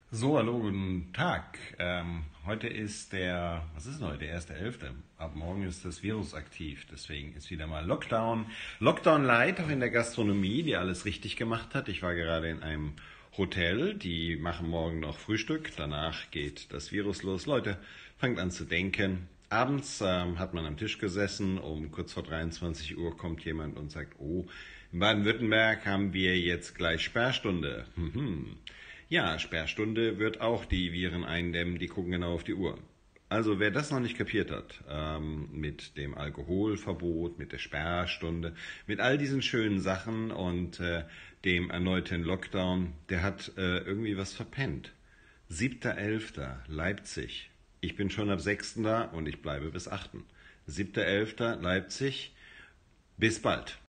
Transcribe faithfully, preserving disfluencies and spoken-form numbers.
So, hallo, guten Tag. Ähm, heute ist der, was ist denn heute? Der erste Elfte. Ab morgen ist das Virus aktiv, deswegen ist wieder mal Lockdown. Lockdown Light auch in der Gastronomie, die alles richtig gemacht hat. Ich war gerade in einem Hotel, die machen morgen noch Frühstück, danach geht das Virus los. Leute, fangt an zu denken. Abends ähm, hat man am Tisch gesessen, um kurz vor dreiundzwanzig Uhr kommt jemand und sagt, oh, in Baden-Württemberg haben wir jetzt gleich Sperrstunde. Mhm. Ja, Sperrstunde wird auch die Viren eindämmen, die gucken genau auf die Uhr. Also wer das noch nicht kapiert hat, ähm, mit dem Alkoholverbot, mit der Sperrstunde, mit all diesen schönen Sachen und äh, dem erneuten Lockdown, der hat äh, irgendwie was verpennt. siebter elfter Leipzig. Ich bin schon ab sechsten da und ich bleibe bis achten. siebter elfter Leipzig. Bis bald.